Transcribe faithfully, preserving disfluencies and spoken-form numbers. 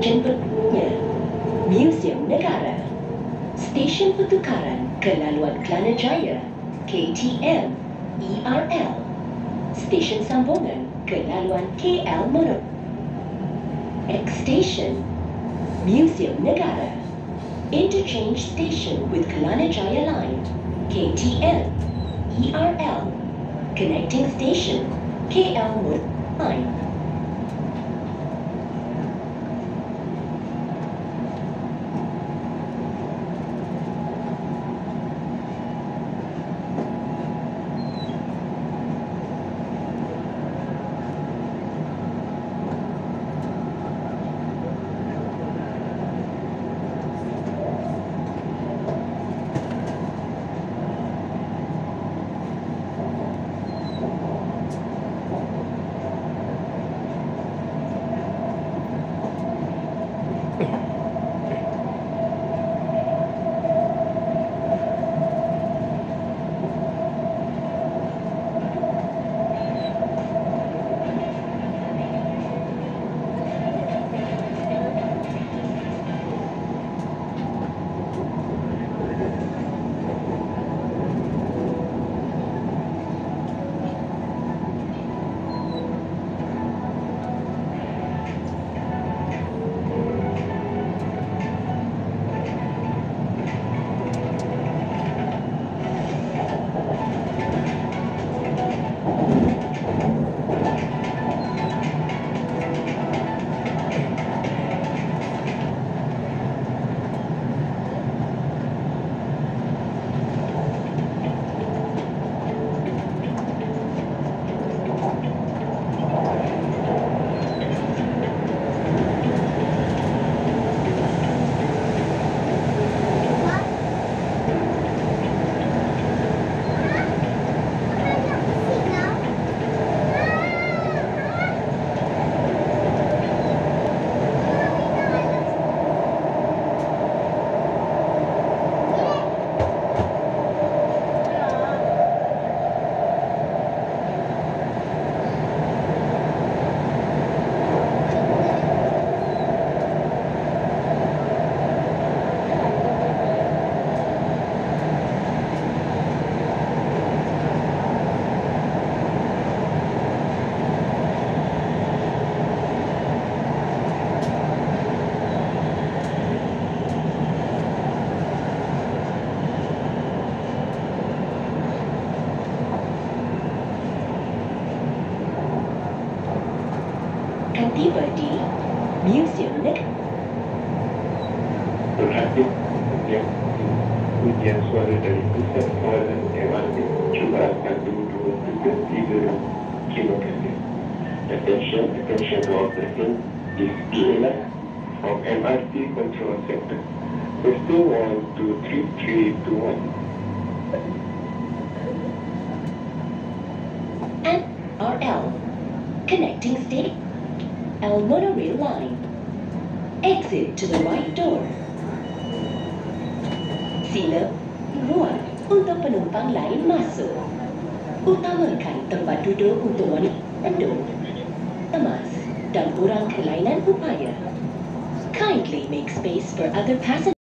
Jemputnya Muzium Negara, Stesen Pertukaran ke laluan Kelana Jaya K T M E R L, Stesen Sambungan ke laluan K L Mono, X-Station Muzium Negara, Interchange Station with Kelana Jaya Line K T M E R L, Connecting Station K L Mono Line. Tiba di Muzium Negara. Berhasil yang ujian suara dari pusat kawasan M R T cuba satu dua tiga tiga kilometer. Attention, attention to all persons. This is from M R T Control Center. Question one two three three two one. M R L, Connecting Station. L monorail line. Exit to the right door. Sila ruang untuk penumpang lain masuk. Utamakan tempat duduk untuk wanita kandung, emas dan orang kelainan upaya. Kindly make space for other passengers.